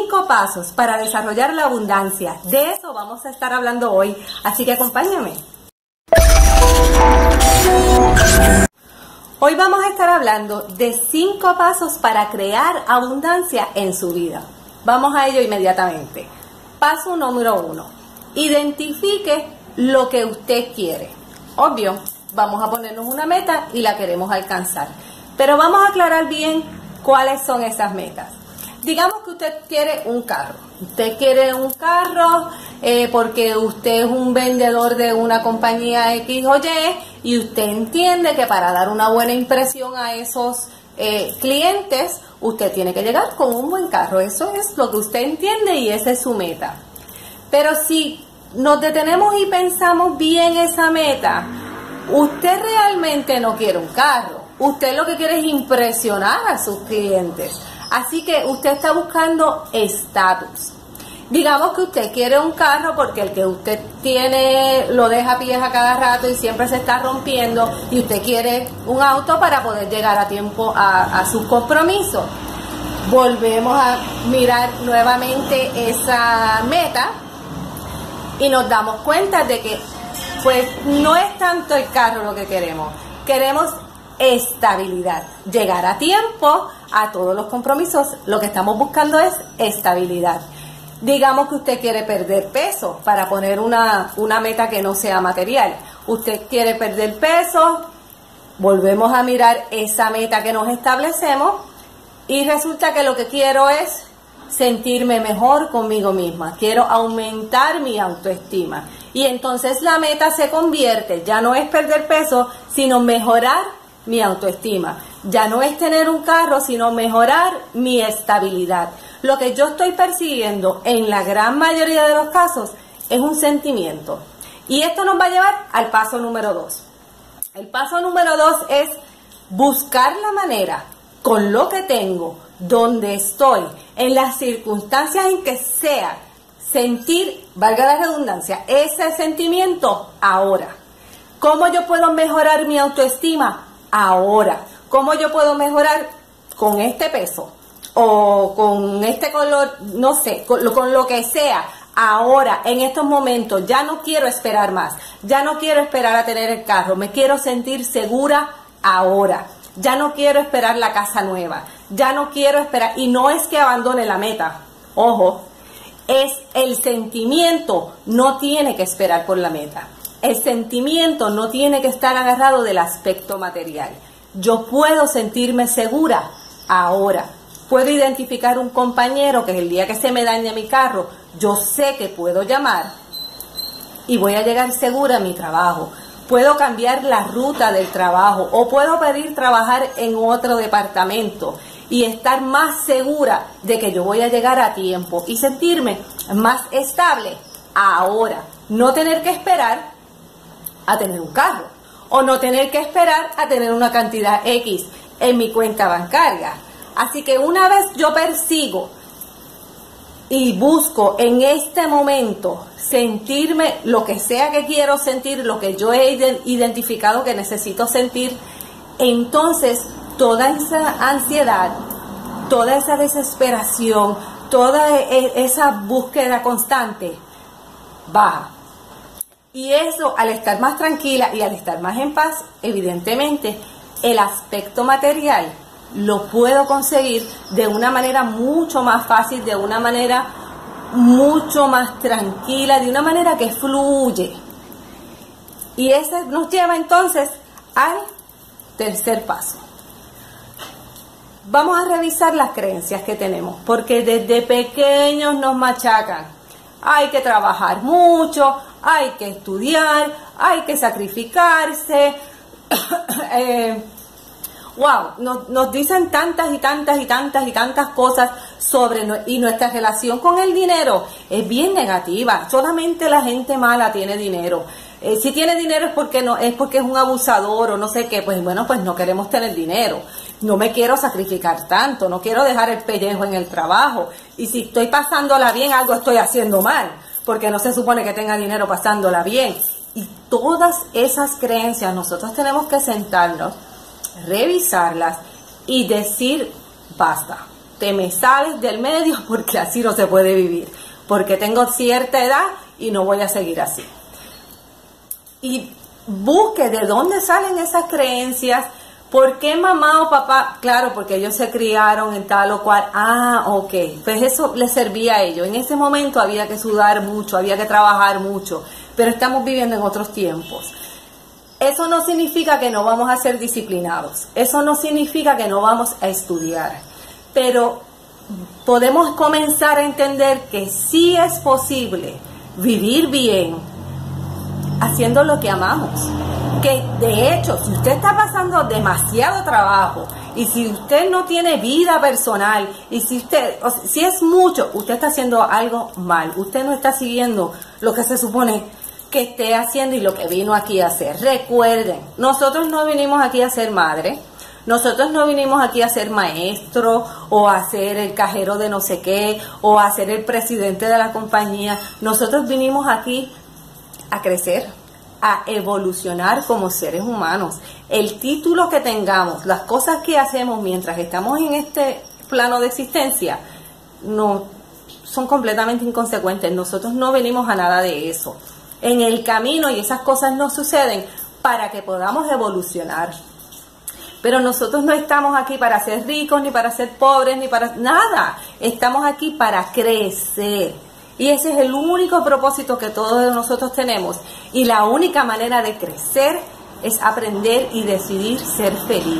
5 pasos para desarrollar la abundancia. De eso vamos a estar hablando hoy, así que acompáñame. Hoy vamos a estar hablando de 5 pasos para crear abundancia en su vida. Vamos a ello inmediatamente. Paso número 1. Identifique lo que usted quiere. Obvio, vamos a ponernos una meta y la queremos alcanzar. Pero vamos a aclarar bien cuáles son esas metas. Digamos que usted quiere un carro. Usted quiere un carro porque usted es un vendedor de una compañía X o Y usted entiende que para dar una buena impresión a esos clientes, usted tiene que llegar con un buen carro. Eso es lo que usted entiende y esa es su meta. Pero si nos detenemos y pensamos bien esa meta, usted realmente no quiere un carro. Usted lo que quiere es impresionar a sus clientes. Así que usted está buscando estatus. Digamos que usted quiere un carro porque el que usted tiene lo deja pies a cada rato y siempre se está rompiendo, y usted quiere un auto para poder llegar a tiempo a sus compromisos. Volvemos a mirar nuevamente esa meta y nos damos cuenta de que pues no es tanto el carro lo que queremos. Queremos estabilidad, llegar a tiempo a todos los compromisos. Lo que estamos buscando es estabilidad. Digamos que usted quiere perder peso, para poner una meta que no sea material. Usted quiere perder peso, volvemos a mirar esa meta que nos establecemos y resulta que lo que quiero es sentirme mejor conmigo misma. Quiero aumentar mi autoestima. Y entonces la meta se convierte, ya no es perder peso, sino mejorar mi autoestima. Ya no es tener un carro, sino mejorar mi estabilidad. Lo que yo estoy persiguiendo en la gran mayoría de los casos es un sentimiento. Y esto nos va a llevar al paso número 2. El paso número 2 es buscar la manera, con lo que tengo, donde estoy, en las circunstancias en que sea, sentir, valga la redundancia, ese sentimiento ahora. ¿Cómo yo puedo mejorar mi autoestima? Ahora. ¿Cómo yo puedo mejorar con este peso? O con este color, no sé, con lo que sea. Ahora, en estos momentos, ya no quiero esperar más. Ya no quiero esperar a tener el carro. Me quiero sentir segura ahora. Ya no quiero esperar la casa nueva. Ya no quiero esperar. Y no es que abandone la meta. Ojo, es el sentimiento. No tiene que esperar por la meta. El sentimiento no tiene que estar agarrado del aspecto material. Yo puedo sentirme segura ahora. Puedo identificar un compañero que el día que se me dañe mi carro, yo sé que puedo llamar y voy a llegar segura a mi trabajo. Puedo cambiar la ruta del trabajo o puedo pedir trabajar en otro departamento y estar más segura de que yo voy a llegar a tiempo y sentirme más estable ahora. No tener que esperar a tener un carro o no tener que esperar a tener una cantidad X en mi cuenta bancaria. Así que una vez yo persigo y busco en este momento sentirme lo que sea que quiero sentir, lo que yo he identificado que necesito sentir, entonces toda esa ansiedad, toda esa desesperación, toda esa búsqueda constante baja. Y eso, al estar más tranquila y al estar más en paz, evidentemente el aspecto material lo puedo conseguir de una manera mucho más fácil, de una manera mucho más tranquila, de una manera que fluye. Y ese nos lleva entonces al tercer paso. Vamos a revisar las creencias que tenemos, porque desde pequeños nos machacan. Hay que trabajar mucho, hay que estudiar, hay que sacrificarse. Nos dicen tantas y tantas cosas sobre y nuestra relación con el dinero es bien negativa. Solamente la gente mala tiene dinero. Si tiene dinero es porque es un abusador o no sé qué. Pues bueno, pues no queremos tener dinero. No me quiero sacrificar tanto, no quiero dejar el pellejo en el trabajo. Y si estoy pasándola bien, algo estoy haciendo mal, porque no se supone que tenga dinero pasándola bien. Y todas esas creencias nosotros tenemos que sentarnos, revisarlas y decir basta. te me sales del medio porque así no se puede vivir, porque tengo cierta edad y no voy a seguir así. Y busque de dónde salen esas creencias. ¿Por qué mamá o papá? Claro, porque ellos se criaron en tal o cual. Ok, pues eso les servía a ellos. En ese momento había que sudar mucho, había que trabajar mucho, pero estamos viviendo en otros tiempos. Eso no significa que no vamos a ser disciplinados, eso no significa que no vamos a estudiar, pero podemos comenzar a entender que sí es posible vivir bien haciendo lo que amamos. Que de hecho, si usted está pasando demasiado trabajo y si usted no tiene vida personal y si es mucho, usted está haciendo algo mal, usted no está siguiendo lo que se supone que esté haciendo y lo que vino aquí a hacer. Recuerden, nosotros no vinimos aquí a ser madre, nosotros no vinimos aquí a ser maestro o a ser el cajero de no sé qué o a ser el presidente de la compañía. Nosotros vinimos aquí a crecer, a evolucionar como seres humanos. El título que tengamos, las cosas que hacemos mientras estamos en este plano de existencia, no son completamente inconsecuentes. Nosotros no venimos a nada de eso. En el camino, y esas cosas no suceden para que podamos evolucionar. Pero nosotros no estamos aquí para ser ricos, ni para ser pobres, ni para nada. Estamos aquí para crecer. Y ese es el único propósito que todos nosotros tenemos. Y la única manera de crecer es aprender y decidir ser feliz.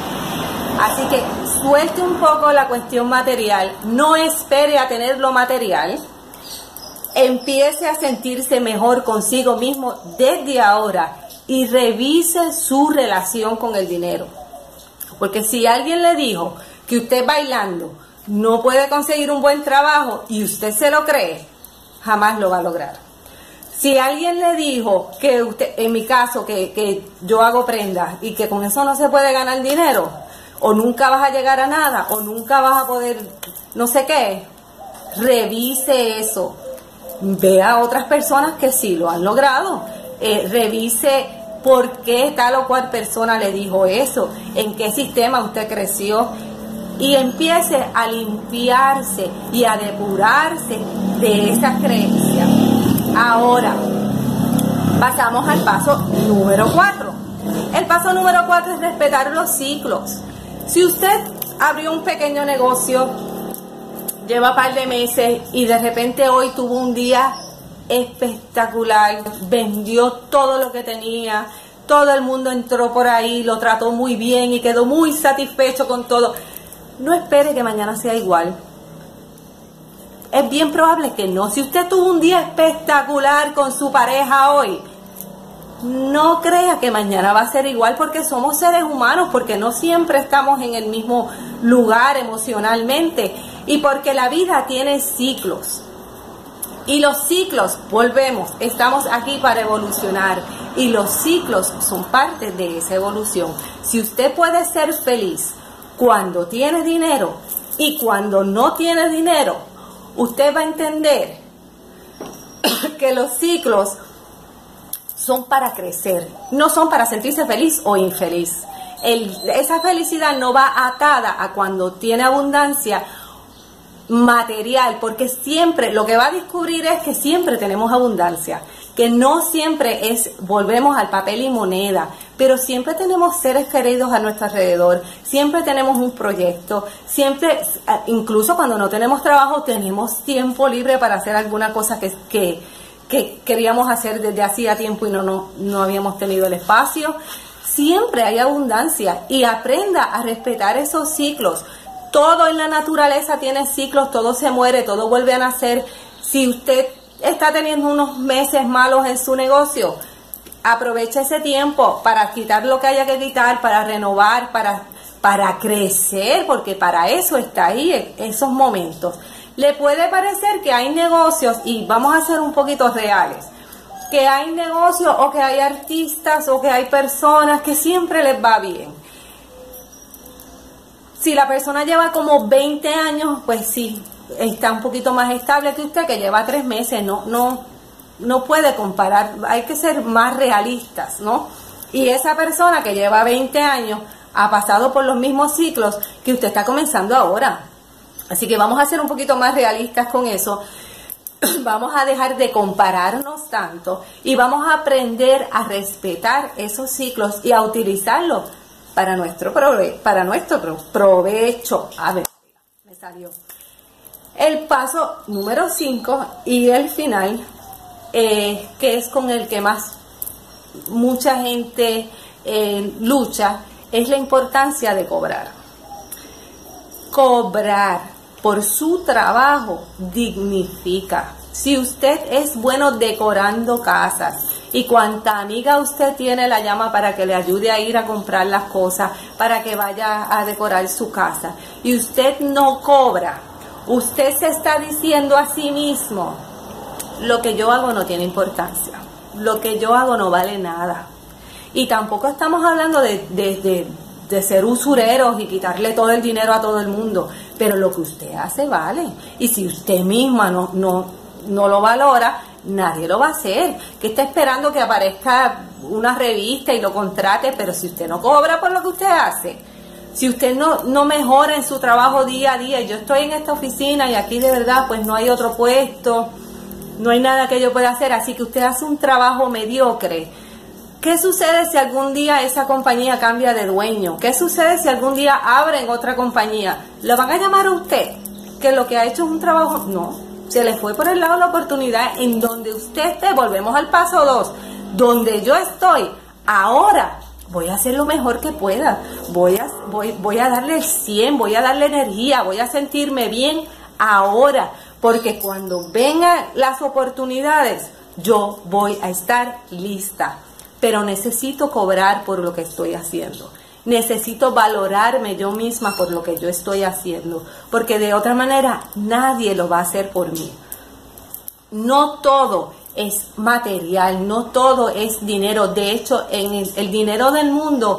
Así que suelte un poco la cuestión material. No espere a tener lo material. Empiece a sentirse mejor consigo mismo desde ahora. Y revise su relación con el dinero. Porque si alguien le dijo que usted bailando no puede conseguir un buen trabajo y usted se lo cree, jamás lo va a lograr. Si alguien le dijo que usted, en mi caso, que yo hago prendas y que con eso no se puede ganar dinero, o nunca vas a llegar a nada, o nunca vas a poder no sé qué, revise eso. Vea a otras personas que sí lo han logrado. Revise por qué tal o cual persona le dijo eso, en qué sistema usted creció, y empiece a limpiarse y a depurarse de esas creencias. Ahora, pasamos al paso número 4. El paso número 4 es respetar los ciclos. Si usted abrió un pequeño negocio, lleva un par de meses y de repente hoy tuvo un día espectacular, vendió todo lo que tenía, todo el mundo entró por ahí, lo trató muy bien y quedó muy satisfecho con todo. No espere que mañana sea igual. Es bien probable que no. Si usted tuvo un día espectacular con su pareja hoy, no crea que mañana va a ser igual, porque somos seres humanos, porque no siempre estamos en el mismo lugar emocionalmente y porque la vida tiene ciclos. Y los ciclos, volvemos, estamos aquí para evolucionar y los ciclos son parte de esa evolución. Si usted puede ser feliz cuando tiene dinero y cuando no tiene dinero, usted va a entender que los ciclos son para crecer, no son para sentirse feliz o infeliz. Esa felicidad no va atada a cuando tiene abundancia material, porque siempre lo que va a descubrir es que siempre tenemos abundancia, que no siempre volvemos al papel y moneda, pero siempre tenemos seres queridos a nuestro alrededor, siempre tenemos un proyecto, siempre, incluso cuando no tenemos trabajo, tenemos tiempo libre para hacer alguna cosa que queríamos hacer desde hacía tiempo y no habíamos tenido el espacio. Siempre hay abundancia y aprenda a respetar esos ciclos. Todo en la naturaleza tiene ciclos, todo se muere, todo vuelve a nacer. Si usted está teniendo unos meses malos en su negocio, aproveche ese tiempo para quitar lo que haya que quitar, para renovar, para crecer, porque para eso está ahí esos momentos. Le puede parecer que hay negocios, y vamos a ser un poquito reales, que hay negocios o que hay artistas o que hay personas que siempre les va bien. Si la persona lleva como 20 años, pues sí, está un poquito más estable que usted, que lleva 3 meses. No puede comparar, hay que ser más realistas, ¿no? Y esa persona que lleva 20 años ha pasado por los mismos ciclos que usted está comenzando ahora. Así que vamos a ser un poquito más realistas con eso. Vamos a dejar de compararnos tanto y vamos a aprender a respetar esos ciclos y a utilizarlos para nuestro provecho. A ver, me salió. El paso número 5 y el final, que es con el que más mucha gente lucha, es la importancia de cobrar. Cobrar por su trabajo dignifica. Si usted es bueno decorando casas y cuanta amiga usted tiene la llama para que le ayude a ir a comprar las cosas, para que vaya a decorar su casa, y usted no cobra, usted se está diciendo a sí mismo: lo que yo hago no tiene importancia, lo que yo hago no vale nada. Y tampoco estamos hablando de ser usureros y quitarle todo el dinero a todo el mundo, pero lo que usted hace vale. Y si usted misma no lo valora, nadie lo va a hacer. Que está esperando que aparezca una revista y lo contrate, pero si usted no cobra por lo que usted hace, si usted no mejora en su trabajo día a día, yo estoy en esta oficina y aquí de verdad pues no hay otro puesto, no hay nada que yo pueda hacer, así que usted hace un trabajo mediocre. ¿Qué sucede si algún día esa compañía cambia de dueño? ¿Qué sucede si algún día abren otra compañía? ¿Le van a llamar a usted que lo que ha hecho es un trabajo? No, se le fue por el lado la oportunidad. En donde usted esté, volvemos al paso 2, donde yo estoy ahora, voy a hacer lo mejor que pueda, voy a darle el 100, voy a darle energía, voy a sentirme bien ahora, porque cuando vengan las oportunidades, yo voy a estar lista. Pero necesito cobrar por lo que estoy haciendo. Necesito valorarme yo misma por lo que yo estoy haciendo. Porque de otra manera nadie lo va a hacer por mí. No todo es material, no todo es dinero. De hecho, en el dinero del mundo,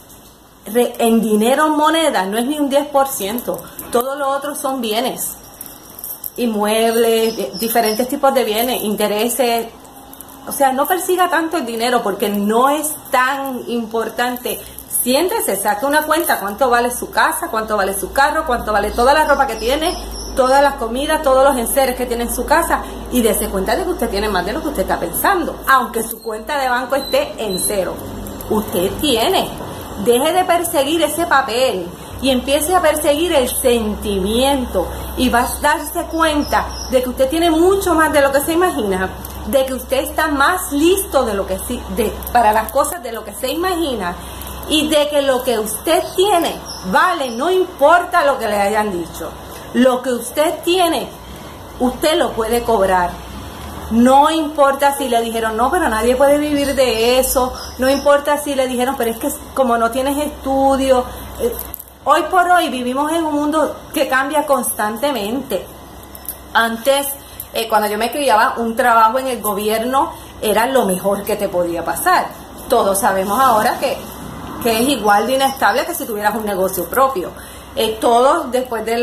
en dinero en moneda, no es ni un 10%. Todo lo otro son bienes. Inmuebles, diferentes tipos de bienes, intereses. O sea, no persiga tanto el dinero porque no es tan importante. Siéntese, saque una cuenta, cuánto vale su casa, cuánto vale su carro, cuánto vale toda la ropa que tiene, todas las comidas, todos los enseres que tiene en su casa, y dése cuenta de que usted tiene más de lo que usted está pensando, aunque su cuenta de banco esté en 0. Usted tiene. Deje de perseguir ese papel y empiece a perseguir el sentimiento, y va a darse cuenta de que usted tiene mucho más de lo que se imagina, de que usted está más listo de lo que para las cosas de lo que se imagina, y de que lo que usted tiene vale, no importa lo que le hayan dicho. Lo que usted tiene, usted lo puede cobrar. No importa si le dijeron, no, pero nadie puede vivir de eso. No importa si le dijeron, pero es que como no tienes estudio. Hoy por hoy vivimos en un mundo que cambia constantemente. Antes, cuando yo me criaba, un trabajo en el gobierno era lo mejor que te podía pasar. Todos sabemos ahora que es igual de inestable que si tuvieras un negocio propio. Todos, después de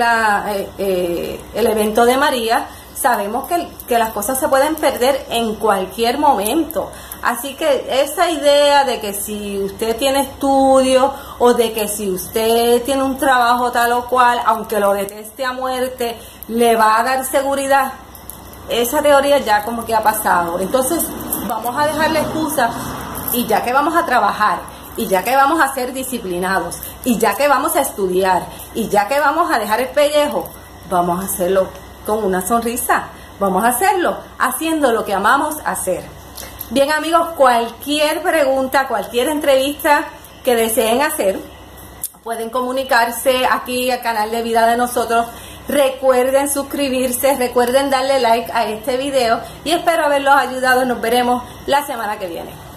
el evento de María, sabemos que las cosas se pueden perder en cualquier momento. Así que esa idea de que si usted tiene estudio o de que si usted tiene un trabajo tal o cual, aunque lo deteste a muerte, le va a dar seguridad, esa teoría ya como que ha pasado. Entonces vamos a dejar la excusa, y ya que vamos a trabajar, y ya que vamos a ser disciplinados, y ya que vamos a estudiar, y ya que vamos a dejar el pellejo, vamos a hacerlo con una sonrisa. Vamos a hacerlo haciendo lo que amamos hacer. Bien, amigos, cualquier pregunta, cualquier entrevista que deseen hacer, pueden comunicarse aquí al canal de Vida de Nosotros. Recuerden suscribirse, recuerden darle like a este video, y espero haberlos ayudado. Nos veremos la semana que viene.